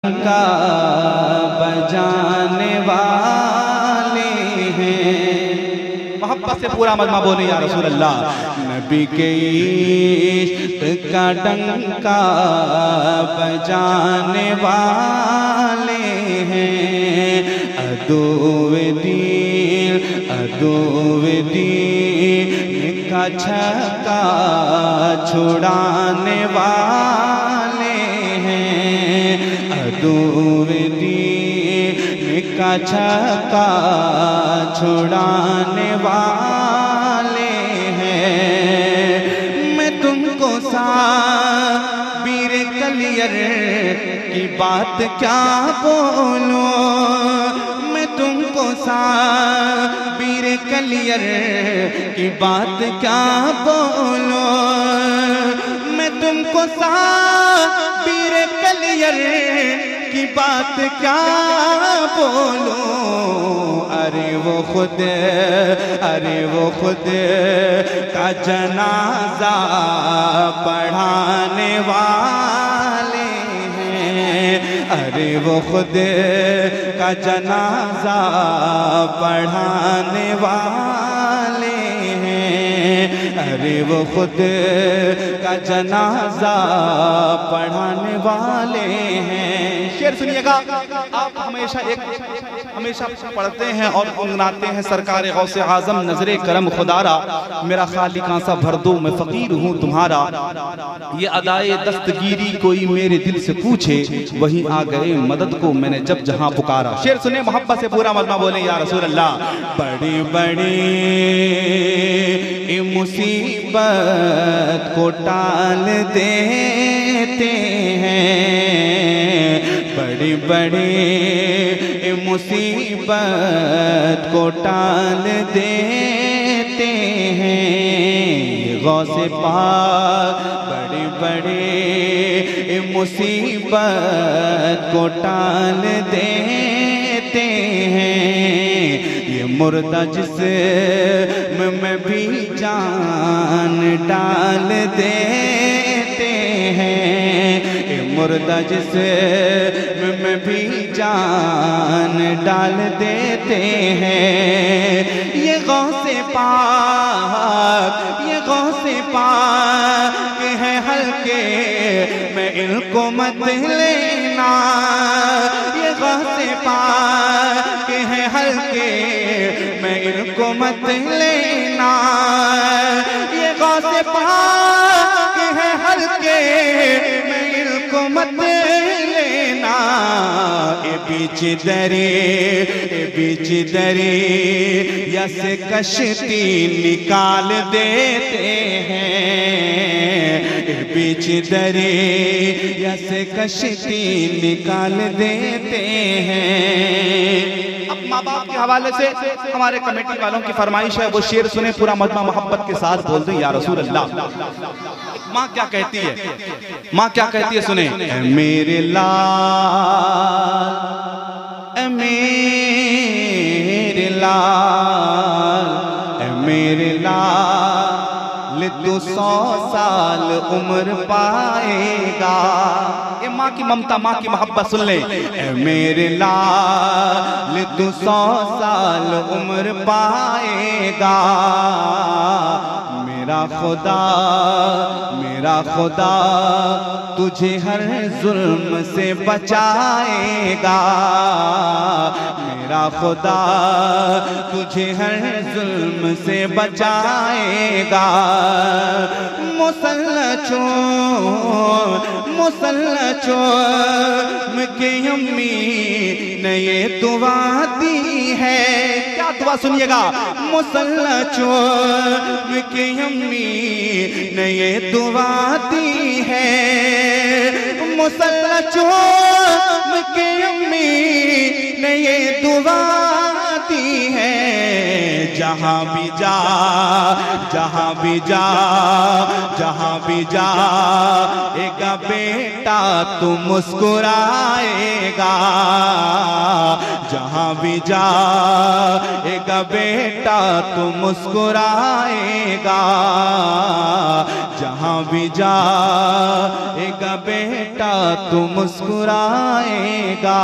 का बजाने वाले हैं। मोहब्बत से पूरा मजमा बोले या रसूल अल्लाह। नबी के इश्क का डंका बजाने वाले हैं। अदुवे दीन का छक्का छुड़ाने वाले हैं। अदुवे दीन का छक्का छुड़ाने वाले हैं। मैं तुमको साबिर कलियर की बात क्या बोलूं। मैं तुमको साबिर कलियर की बात क्या बोलूं। मैं तुमको साबिर कलियर की बात क्या बोलूं। अरे वो खुद का जनाजा पढ़ाने वाले हैं। अरे वो खुद का जनाजा पढ़ाने वाले हैं। अरे वो खुद का जनाजा पढ़ाने वाले हैं। शेर सुनिएगा। आप हमेशा पढ़ते हैं और गुनगुनाते हैं सरकार गौसे आजम नजरे करम खुदारा, मेरा खालिका सा भर दो मैं फकीर हूँ तुम्हारा। ये अदाए दस्तगीरी कोई मेरे दिल से पूछे, वहीं आ गए मदद को मैंने जब जहां पुकारा। शेर सुने मोहब्बत से पूरा मजमा बोले या रसूल अल्लाह। बड़ी बड़ी मुसीबत को टाल देते हैं। बड़ी बड़ी मुसीबत को टाल देते हैं। गौसे पाक बड़ी बड़ी मुसीबत को टाल देते हैं। ये मुर्दा जिसमें भी जान डाल देते हैं। ये मुर्दा जिसमें भी जान डाल देते हैं। ये गौसे पाक है हल्के में इनको मत लेना। ये गौसे पाक है हल्के में इनको मत लेना। ये गौसे पाक है हल्के में इनको मत लेना। ये बीच दरे यस कश्ती निकाल देते हैं। बीच दरे यस कश्ती निकाल देते हैं। अब माँ बाप के हवाले से हमारे कमेटी वालों की फरमाइश है, वो शेर सुने पूरा मजमा मोहब्बत के साथ बोल दें या रसूल अल्लाह। माँ क्या कहती है, सुने। ऐ मेरे लाल, ऐ मेरे लाल, ऐ मेरे लाल, तू 100 साल उम्र पाएगा। ये माँ की ममता, माँ की मोहब्बत सुन ले। ऐ मेरे लाल, तू 100 साल उम्र पाएगा। मेरा खुदा तुझे हर जुल्म से बचाएगा। मेरा खुदा तुझे हर जुल्म से बचाएगा। मुसल्ला चोम के अम्मी ने ये दुआ दी है। क्या दुआ सुनिएगा। मुसल्ला चोम के अम्मी ने ये दुआ दी है। मुसल्ला चोम के अम्मी ने ये दुआ दी है। जहाँ भी जा एक बेटा तू मुस्कुराएगा। जहाँ जहाँ भी जाएगा बेटा तू मुस्कुराएगा, जहाँ भी जाएगा बेटा तू मुस्कुराएगा।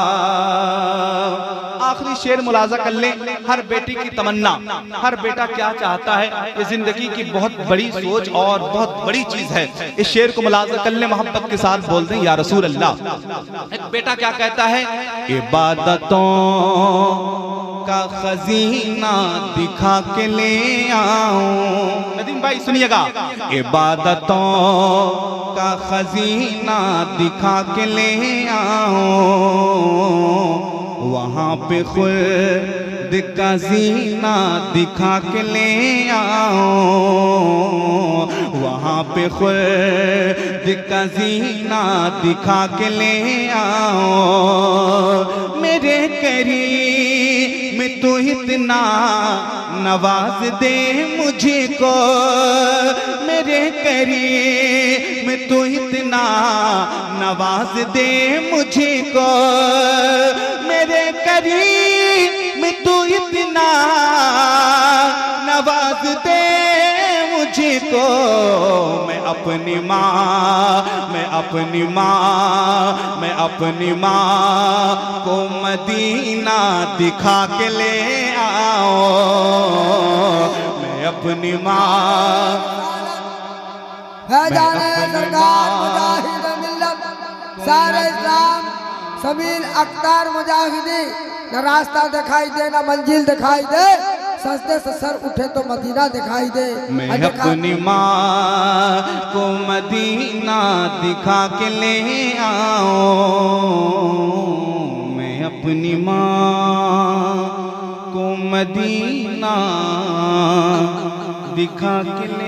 आखिरी शेर मुलाजा कर ले, हर बेटी की तमन्ना, हर बेटा क्या चाहता है, ये जिंदगी की बहुत बड़ी सोच और बहुत बड़ी चीज है। इस शेर को मुलाजा कर ले, मोहब्बत के साथ बोल दें या रसूल अल्लाह। एक बेटा क्या कहता है, इबादतों का खजीना दिखा के ले आऊं। नदीम भाई सुनिएगा, इबादतों का खजीना दिखा के ले आऊं, वहाँ पे खुद का जीना दिखा के ले आऊं, वहाँ पे खुद का जीना दिखा के ले आऊं। मेरे करीम तू इतना नवाज दे मुझको, मेरे करीम तू इतना नवाज दे मुझको, मेरे करीम तू इतना नवाज दे मुझको। मैं अपनी माँ को मदीना दिखा के ले आओ। मैं अपनी माँ सरकार मुजाहिद मिल्लत सारे इस्लाम सबील अख्तार मुजाहिदी, न रास्ता दिखाई दे न मंजिल दिखाई दे, सजदे से सर उठे तो मदीना दिखाई दे। मैं अपनी माँ को मदीना दिखा के ले आओ, मैं अपनी माँ को मदीना दिखा के ले